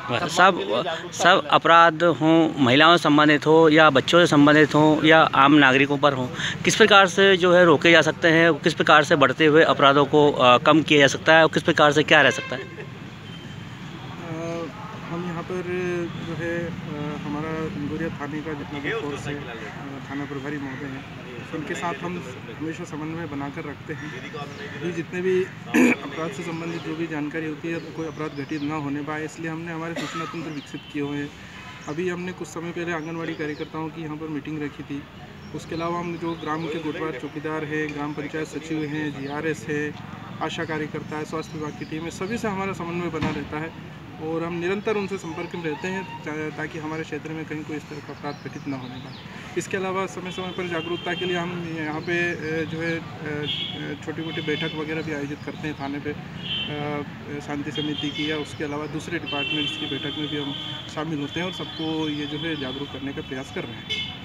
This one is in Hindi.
सब अपराध हों, महिलाओं से संबंधित हो या बच्चों से संबंधित हों या आम नागरिकों पर हों, किस प्रकार से जो है रोके जा सकते हैं, किस प्रकार से बढ़ते हुए अपराधों को कम किया जा सकता है और किस प्रकार से क्या रह सकता है? हम यहाँ पर जो है हमारा इंदौरिया थाने का जितना भी फोर्स है, थाना प्रभारी महोदय हैं, उनके साथ हम हमेशा समन्वय बनाकर रखते हैं। अभी जितने भी अपराध से संबंधित जो भी जानकारी होती है तो कोई अपराध घटित ना होने पाए, इसलिए हमने हमारे सूचना तंत्र विकसित किए हुए हैं। अभी हमने कुछ समय पहले आंगनवाड़ी कार्यकर्ताओं की यहाँ पर मीटिंग रखी थी। उसके अलावा हम जो ग्राम के कोटवार चौकीदार हैं, ग्राम पंचायत सचिव हैं, जीआरएस है, आशा कार्यकर्ता है, स्वास्थ्य विभाग की टीम है, सभी से हमारा समन्वय बना रहता है और हम निरंतर उनसे संपर्क में रहते हैं ताकि हमारे क्षेत्र में कहीं कोई इस तरह का अपराध घटित ना होने पाए। इसके अलावा समय समय पर जागरूकता के लिए हम यहाँ पे जो है छोटी मोटी बैठक वगैरह भी आयोजित करते हैं थाने पे, शांति समिति की या उसके अलावा दूसरे डिपार्टमेंट्स की बैठक में भी हम शामिल होते हैं और सबको ये जो है जागरूक करने का प्रयास कर रहे हैं।